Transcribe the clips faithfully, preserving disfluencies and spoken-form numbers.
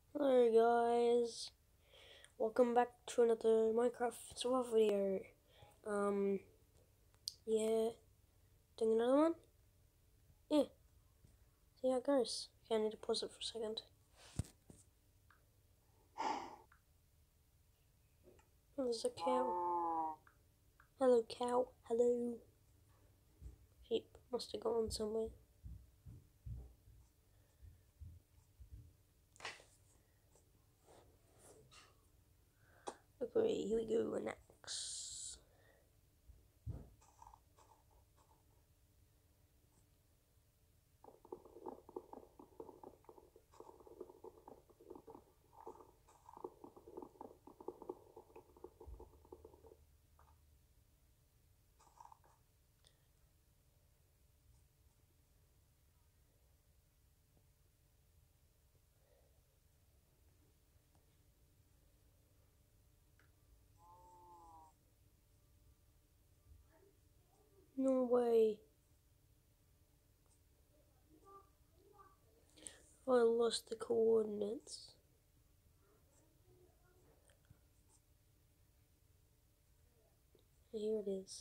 Hello guys, welcome back to another Minecraft survival video. Um, yeah, doing another one? Yeah, see how it goes. Okay, I need to pause it for a second. Oh, there's a cow. Hello cow, hello. Sheep must have gone somewhere. Okay, here we go, an axe. No way. I lost the coordinates. Here it is.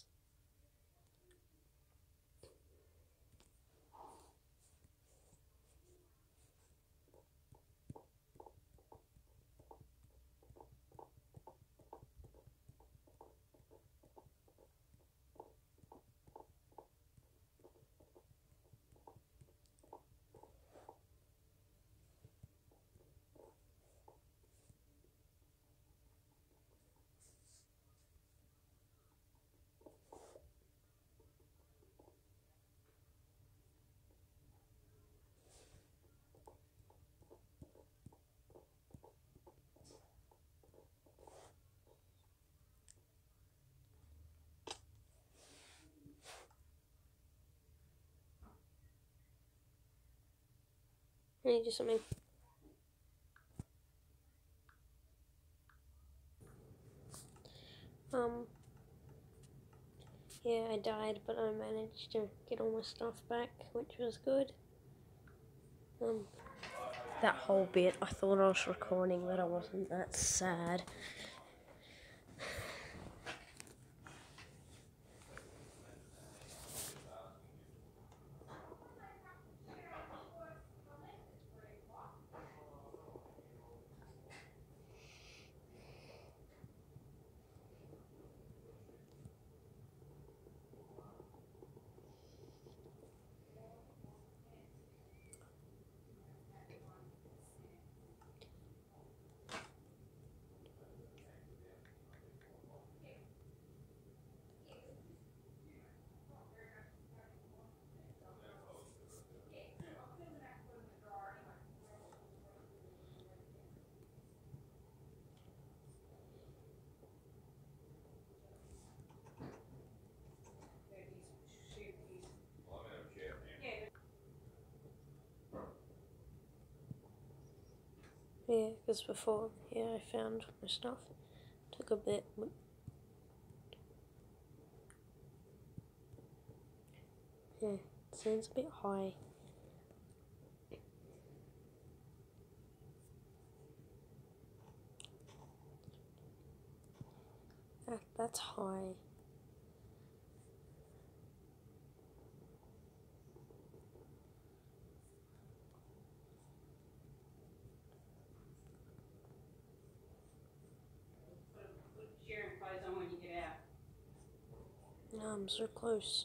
I need to do something. Um, yeah, I died, but I managed to get all my stuff back, which was good. Um, that whole bit, I thought I was recording, but I wasn't. That's sad. Yeah, because before, yeah, I found my stuff. Took a bit, but yeah, it seems a bit high. That, that's high. No, I'm so close.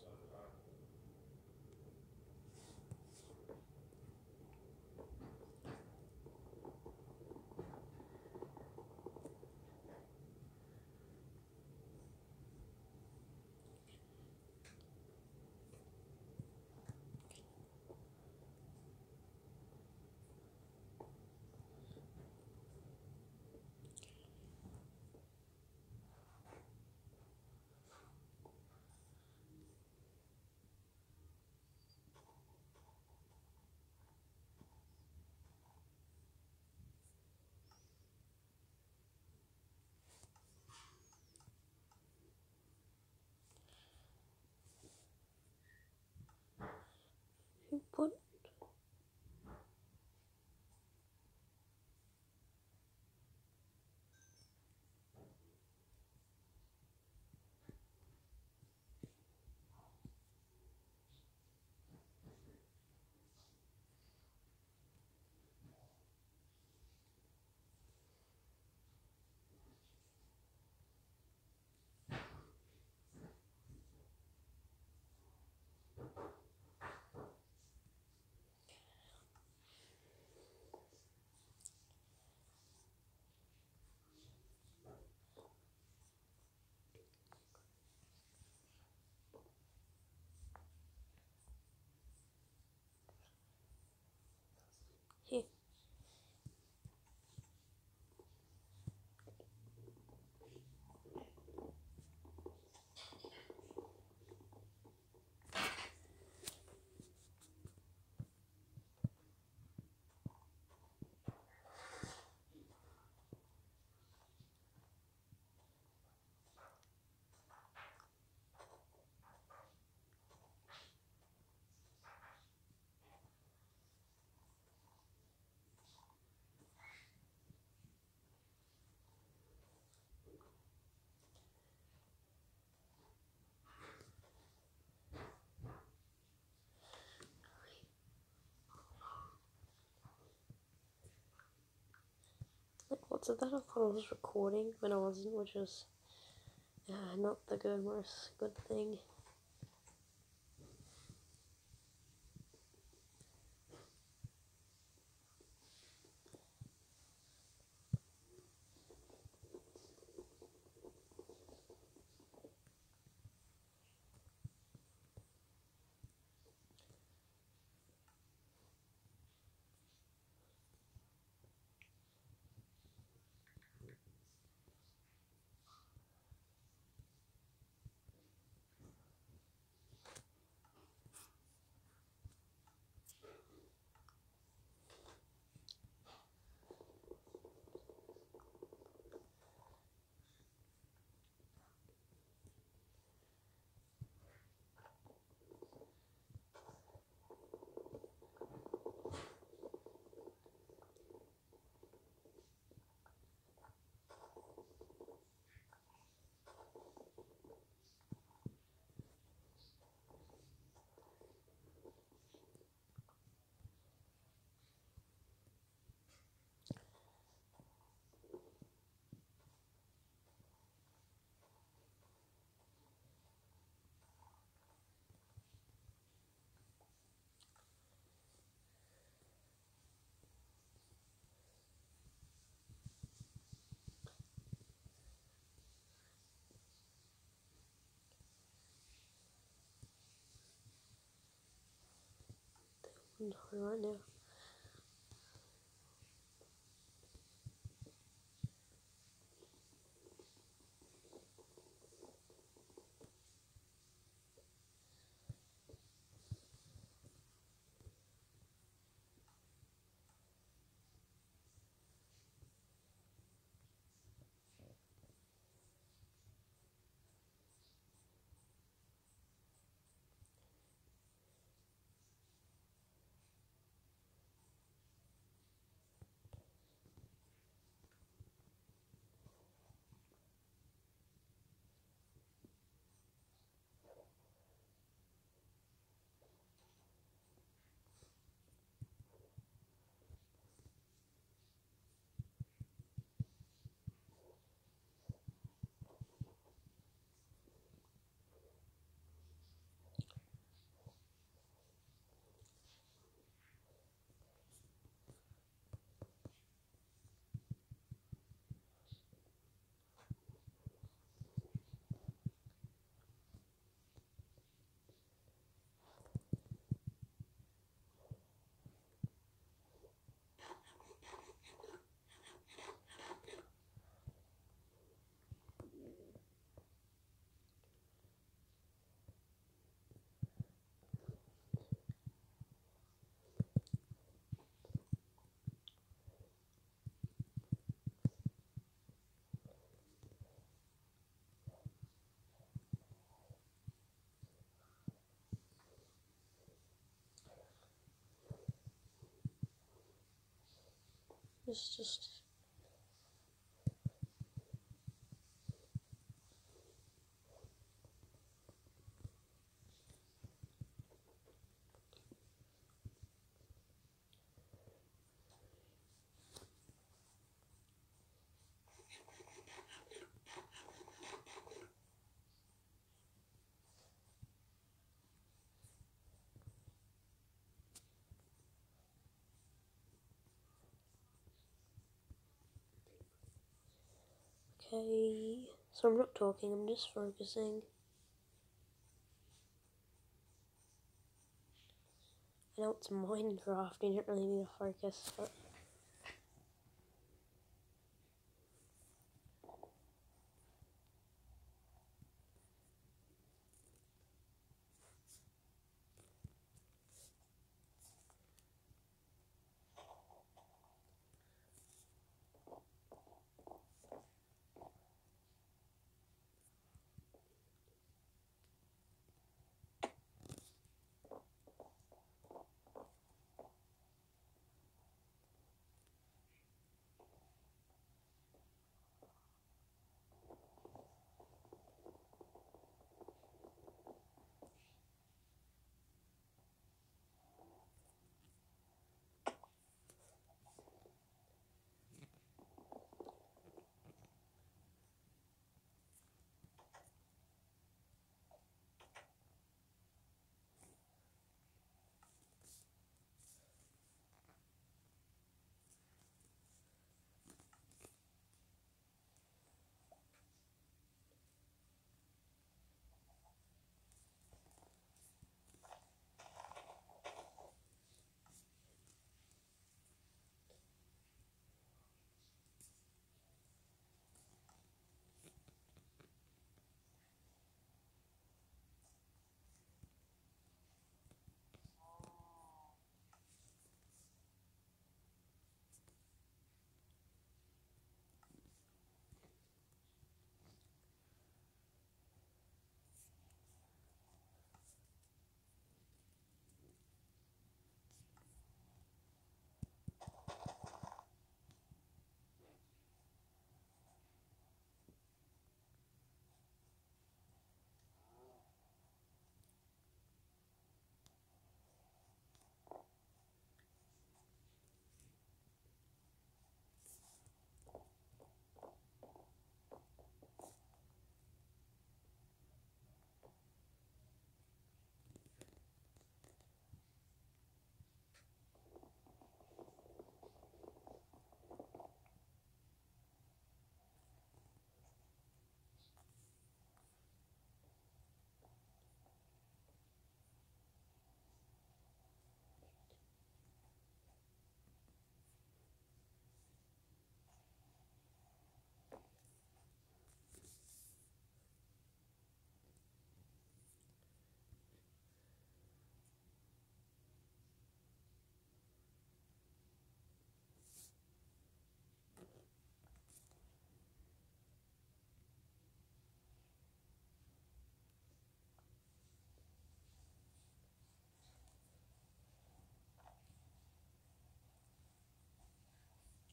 it said that I thought I was recording when I wasn't, which is uh, not the good most good thing. I'm sorry right now. It's just okay. So I'm not talking, I'm just focusing. I know it's Minecraft, you don't really need to focus, but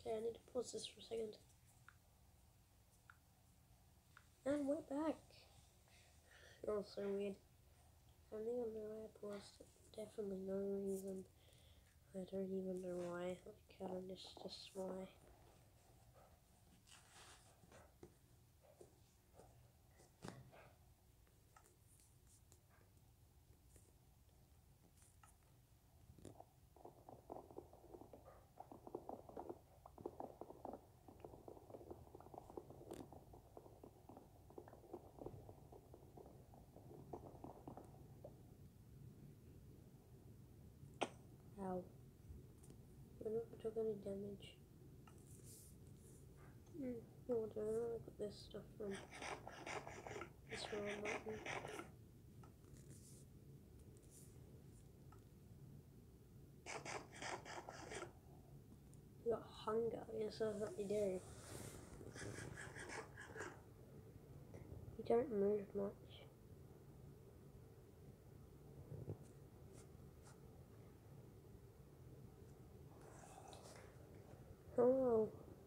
Okay, I need to pause this for a second. And we're back. Oh, so weird. I don't even know why I paused. Definitely no reason. I don't even know why. Like, I don't just, just why. Ow. I don't know if I took any damage. Hmm. No, I don't know. I got this stuff from this wrong button. You got hunger. Yes, that's what you do. You don't move much. Oh.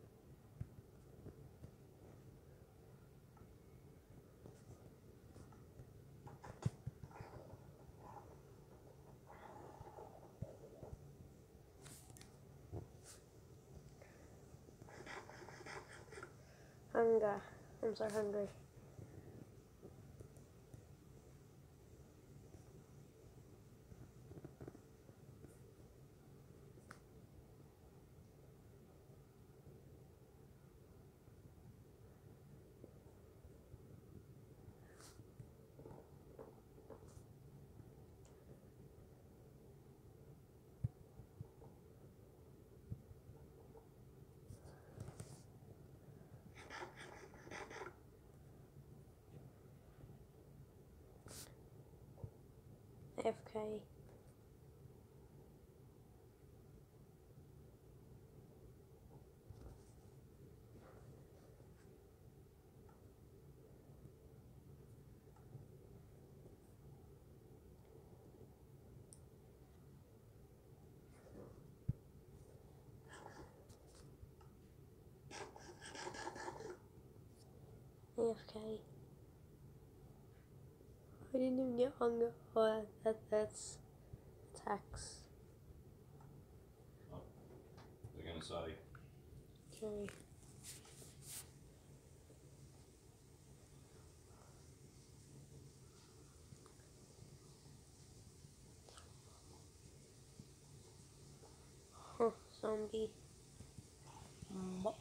Hunger. I'm so hungry. A F K. A F K. I didn't even get hunger. Oh, that, that's attacks. Oh, they're gonna say. Okay. Huh, zombie. Bot.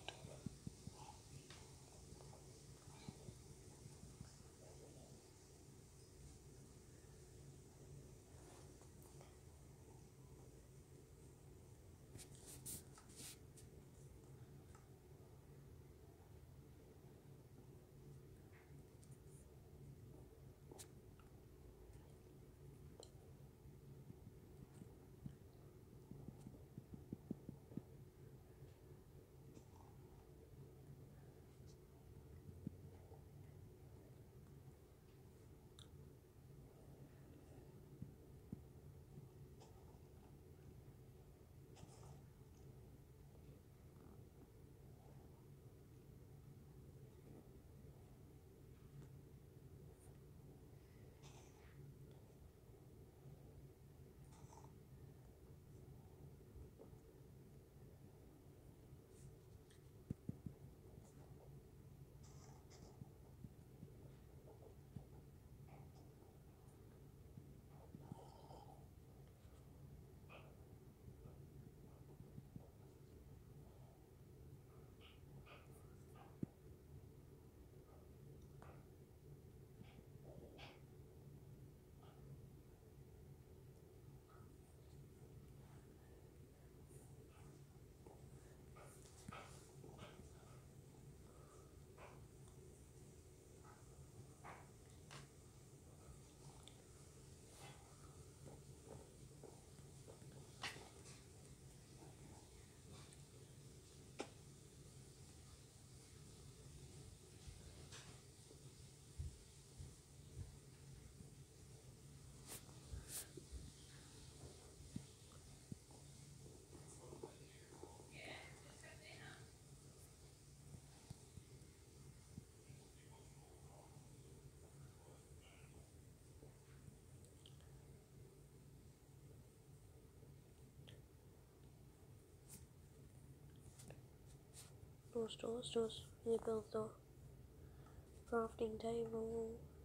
Doors, doors, doors. Need to build the crafting table.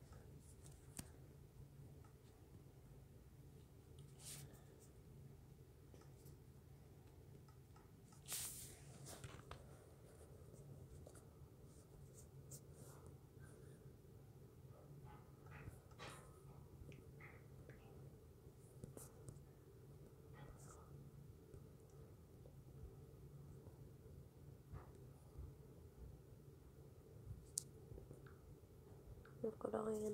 We've got iron.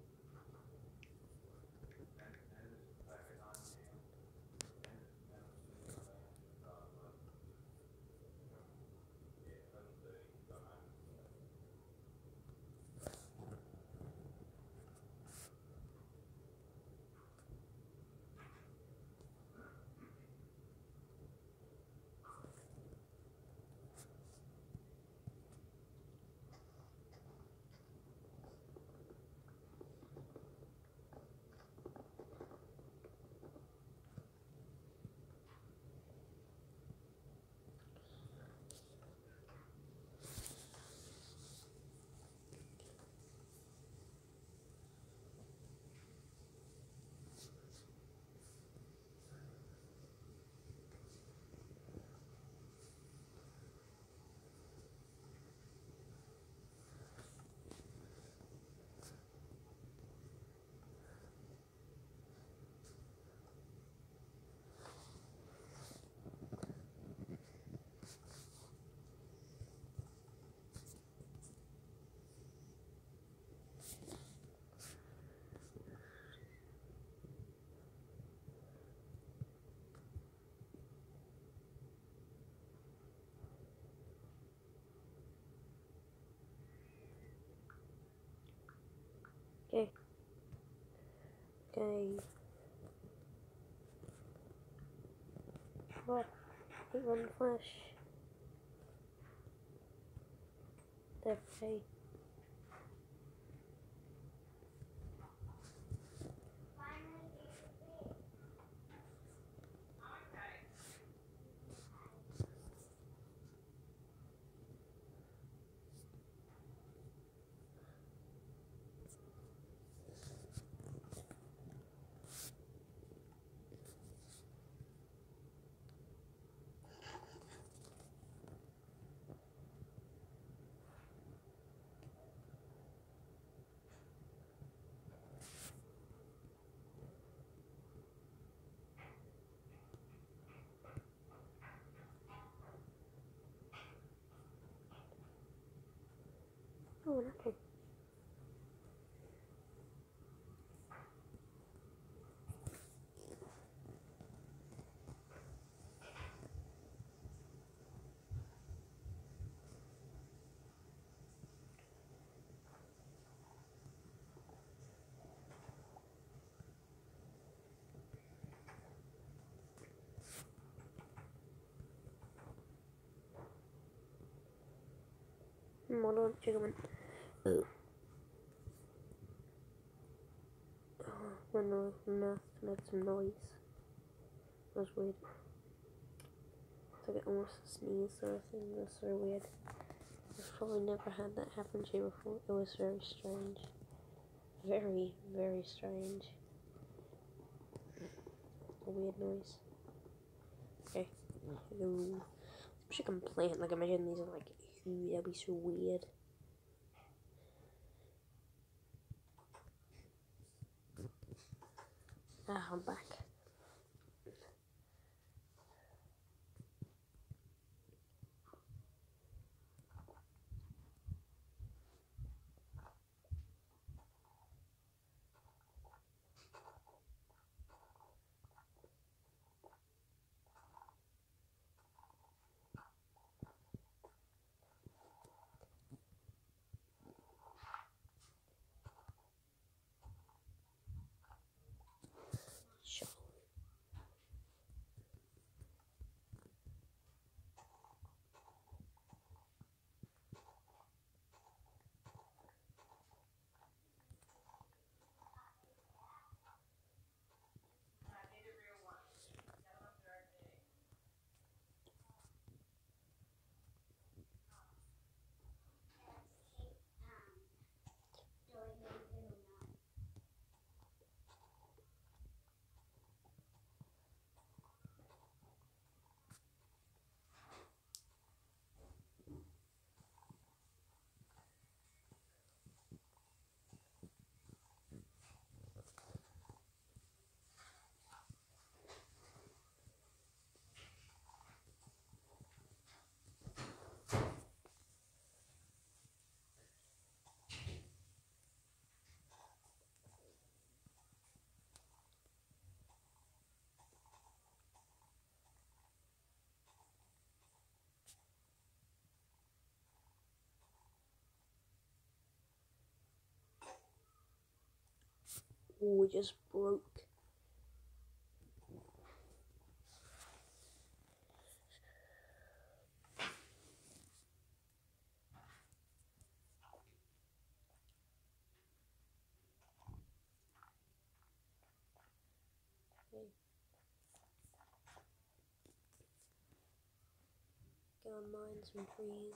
Okay. Okay. What? It run flash. Okay. Oh, nothing. Hmm, hold on, chicken. Oh, when the mouth made some noise. That was weird. It's like it almost a sneeze sort of thing. That's so weird. I've probably never had that happen to you before. It was very strange. Very, very strange. A weird noise. Okay. Hello. I wish I can plant. Like, imagine these are like, ooh, that'd be so weird. Ah, I'm back. Sure. Oh, it just broke. Okay. Go and mine some trees.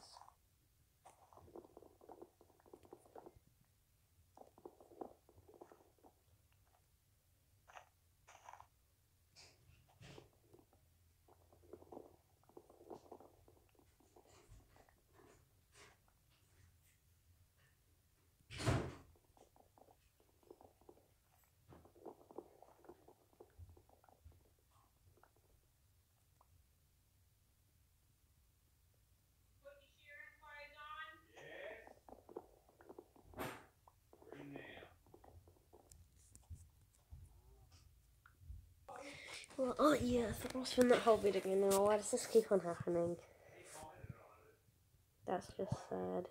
Well, oh yeah, I think I'll spend that whole video again now. Why does this keep on happening? That's just sad.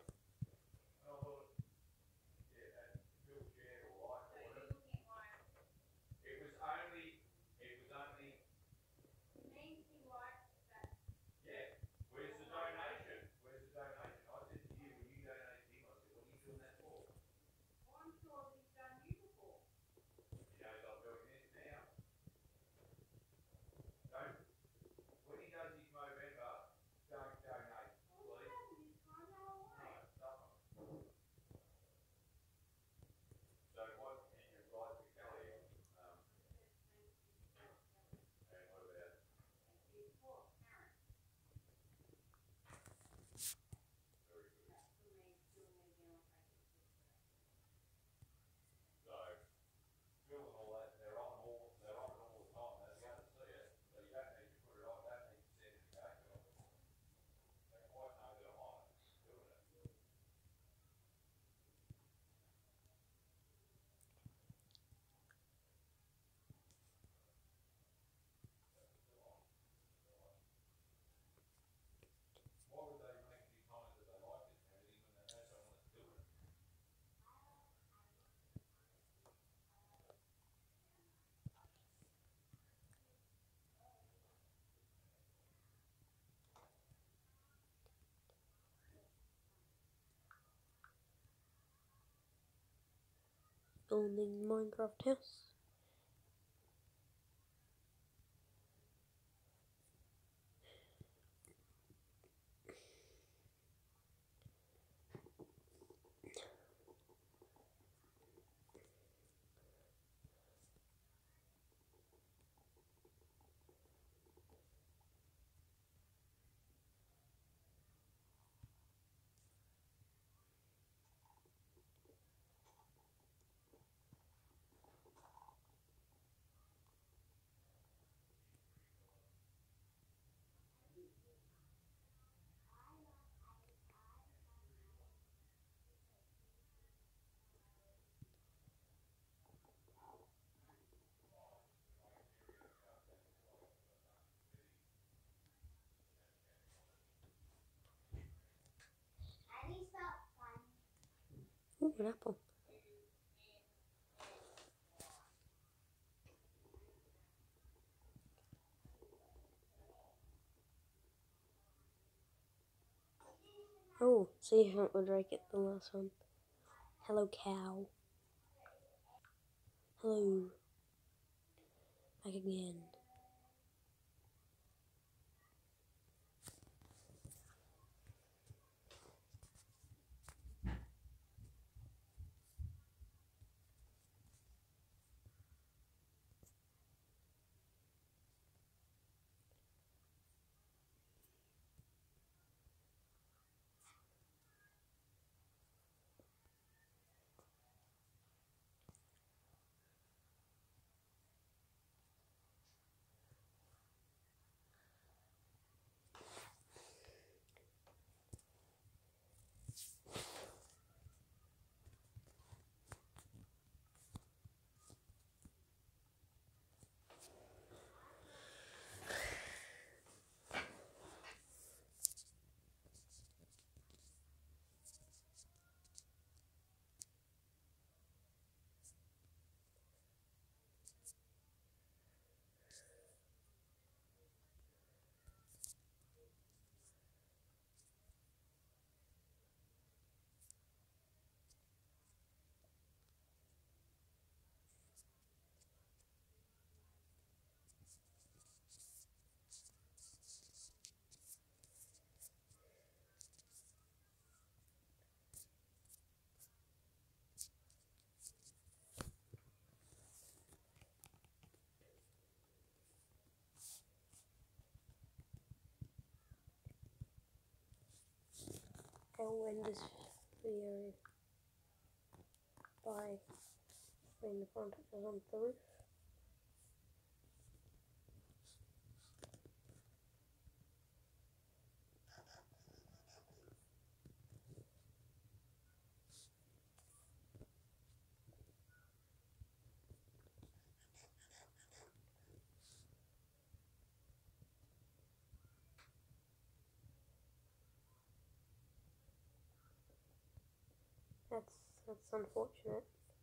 Building Minecraft house. Ooh, an apple. Oh, see how would I get the last one? Hello, cow. Hello. Back again. end this video by putting the contactors on the roof. That's that's unfortunate.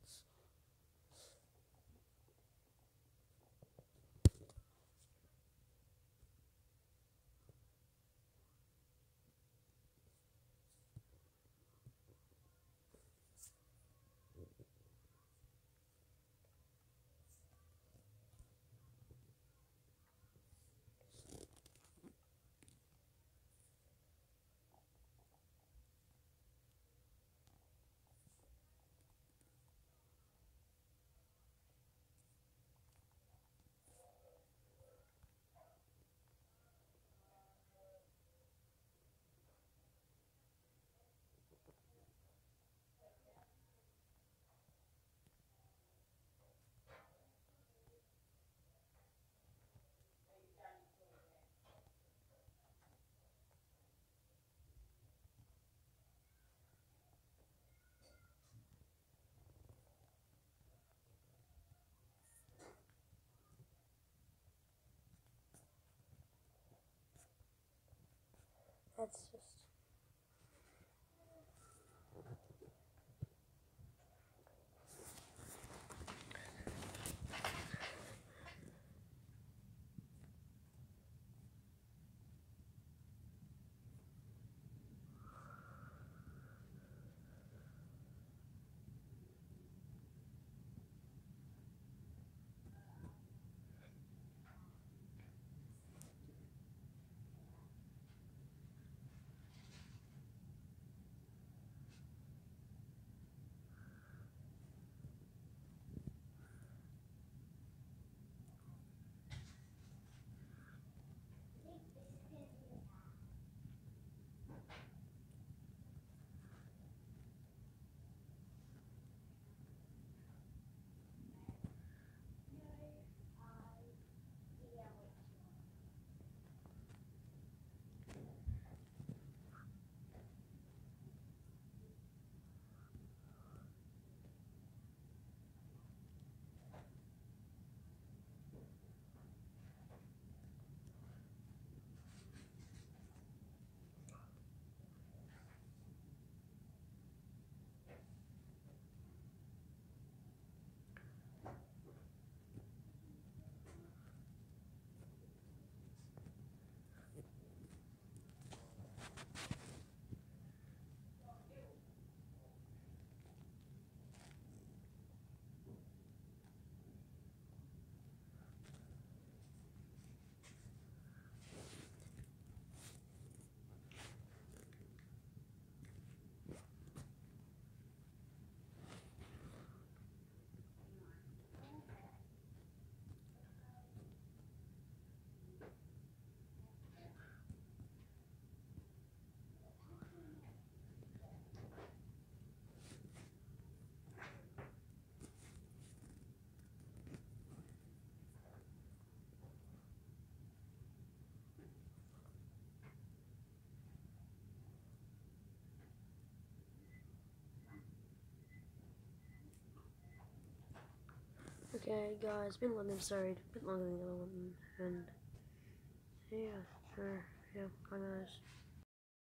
That's just okay, guys. It's been a long episode, a bit longer than the other one, and yeah, uh, yeah, bye guys.